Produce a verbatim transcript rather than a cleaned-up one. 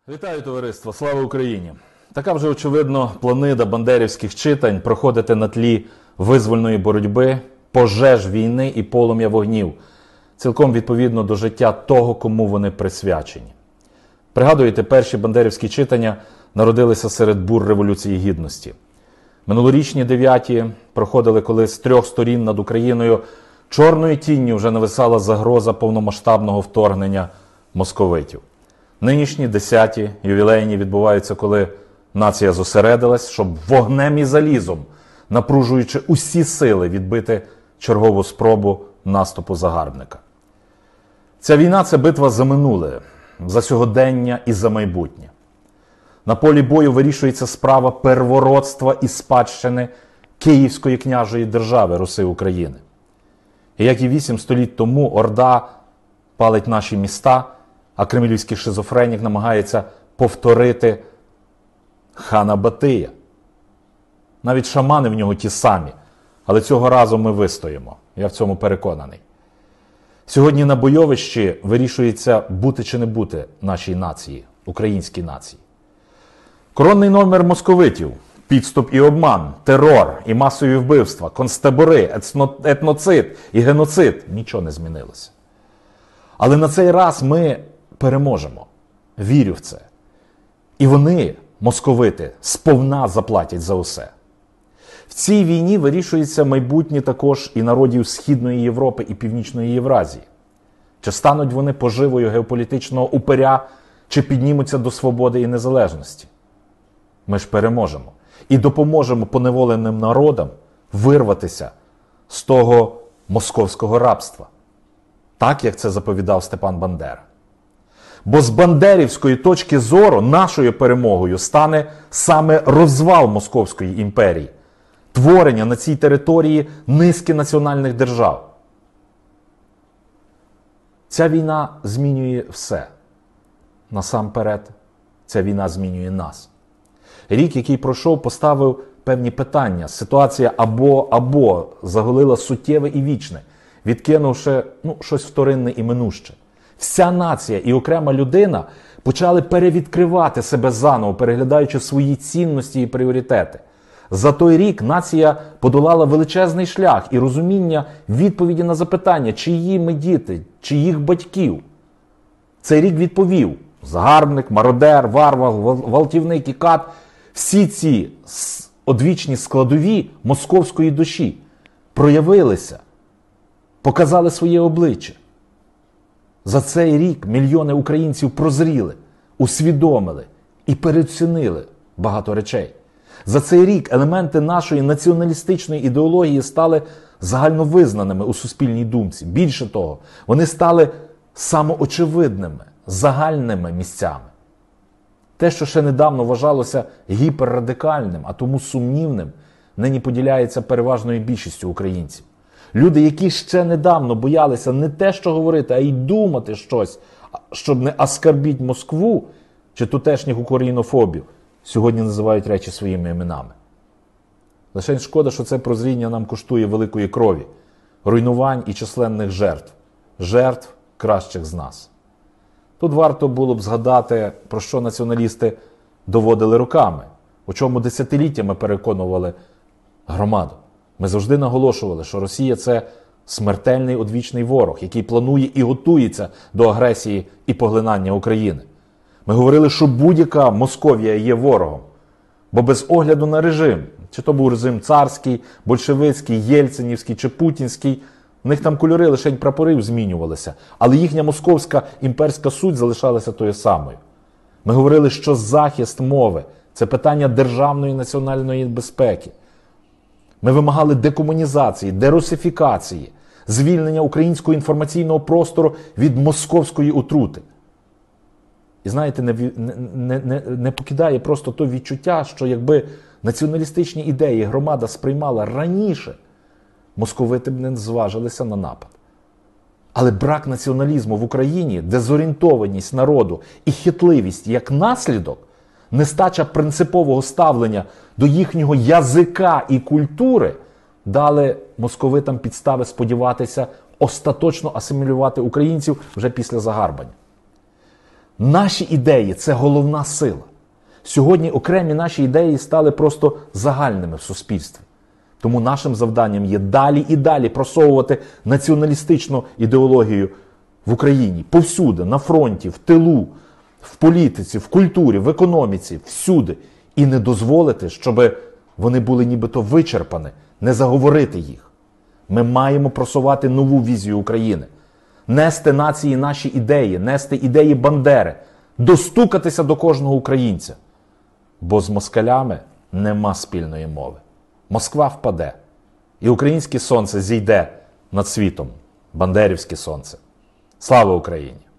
Вітаю, товариство! Слава Україні! Така вже, очевидно, планида бандерівських читань проходити на тлі визвольної боротьби, пожеж війни і полум'я вогнів, цілком відповідно до життя того, кому вони присвячені. Пригадуєте, перші бандерівські читання народилися серед бур Революції Гідності. Минулорічні дев'яті проходили, коли з трьох сторін над Україною чорною тінню вже нависала загроза повномасштабного вторгнення московитів. Нинішні десяті ювілейні відбуваються, коли нація зосередилась, щоб вогнем і залізом, напружуючи усі сили, відбити чергову спробу наступу загарбника. Ця війна – це битва за минуле, за сьогодення і за майбутнє. На полі бою вирішується справа первородства і спадщини Київської княжої держави Руси України. І як і вісім століть тому, Орда палить наші міста, а кремлівський шизофренік намагається повторити хана Батия. Навіть шамани в нього ті самі, але цього разу ми вистоїмо. Я в цьому переконаний. Сьогодні на бойовищі вирішується бути чи не бути нашій нації, українській нації. Коронний номер московитів, підступ і обман, терор і масові вбивства, концтабори, етноцид і геноцид – нічого не змінилося. Але на цей раз ми переможемо. Вірю в це. І вони, московити, сповна заплатять за усе. В цій війні вирішується майбутнє також і народів Східної Європи і Північної Євразії. Чи стануть вони поживою геополітичного упиря, чи піднімуться до свободи і незалежності? Ми ж переможемо. І допоможемо поневоленим народам вирватися з того московського рабства. Так, як це заповідав Степан Бандера. Бо з бандерівської точки зору нашою перемогою стане саме розвал Московської імперії, творення на цій території низки національних держав. Ця війна змінює все. Насамперед, ця війна змінює нас. Рік, який пройшов, поставив певні питання. Ситуація або-або заголила суттєве і вічне, відкинувши ну, щось вторинне і минуще. Вся нація і окрема людина почали перевідкривати себе заново, переглядаючи свої цінності і пріоритети. За той рік нація подолала величезний шлях і розуміння відповіді на запитання, чиї ми діти, чиїх батьків. Цей рік відповів: загарбник, мародер, варвар, гвалтівник і кат – всі ці одвічні складові московської душі проявилися, показали своє обличчя. За цей рік мільйони українців прозріли, усвідомили і переоцінили багато речей. За цей рік елементи нашої націоналістичної ідеології стали загальновизнаними у суспільній думці. Більше того, вони стали самоочевидними, загальними місцями. Те, що ще недавно вважалося гіперрадикальним, а тому сумнівним, нині поділяється переважною більшістю українців. Люди, які ще недавно боялися не те, що говорити, а й думати щось, щоб не оскарбити Москву чи тутешніх українофобів, сьогодні називають речі своїми іменами. Лише шкода, що це прозріння нам коштує великої крові, руйнувань і численних жертв. Жертв кращих з нас. Тут варто було б згадати, про що націоналісти доводили роками, у чому десятиліттями переконували громаду. Ми завжди наголошували, що Росія – це смертельний одвічний ворог, який планує і готується до агресії і поглинання України. Ми говорили, що будь-яка Московія є ворогом, бо без огляду на режим, чи то був режим царський, большевицький, єльцинівський чи путінський, в них там кольори, лише прапорів змінювалися, але їхня московська імперська суть залишалася тою самою. Ми говорили, що захист мови – це питання державної національної безпеки. Ми вимагали декомунізації, дерусифікації, звільнення українського інформаційного простору від московської отрути. І знаєте, не, не, не, не покидає просто то відчуття, що якби націоналістичні ідеї громада сприймала раніше, московити б не зважилися на напад. Але брак націоналізму в Україні, дезорієнтованість народу і хитливість як наслідок, нестача принципового ставлення до їхнього язика і культури дали московитам підстави сподіватися остаточно асимілювати українців вже після загарбання. Наші ідеї – це головна сила. Сьогодні окремі наші ідеї стали просто загальними в суспільстві. Тому нашим завданням є далі і далі просовувати націоналістичну ідеологію в Україні. Повсюди, на фронті, в тилу, в політиці, в культурі, в економіці, всюди. І не дозволити, щоб вони були нібито вичерпані, не заговорити їх. Ми маємо просувати нову візію України. Нести нації наші ідеї, нести ідеї Бандери, достукатися до кожного українця. Бо з москалями нема спільної мови. Москва впаде, і українське сонце зійде над світом, бандерівське сонце. Слава Україні!